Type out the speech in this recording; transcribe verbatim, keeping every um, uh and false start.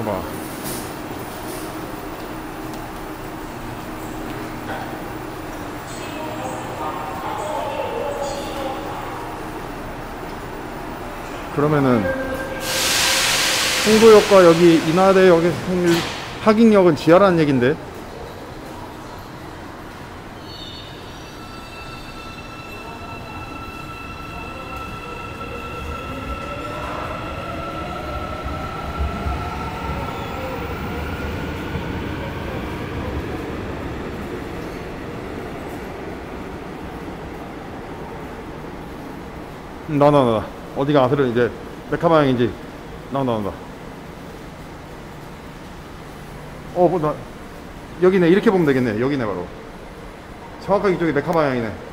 봐봐. 그러면은 홍도역과 여기 인하대역의 확인역은 지하라는 얘긴데. 나와 나와 나와. 어디가 아스를 이제 메카 방향인지 나와 나와 나와. 어, 뭐, 나, 여기네. 이렇게 보면 되겠네. 여기네, 바로. 정확하게 이쪽이 메카 방향이네.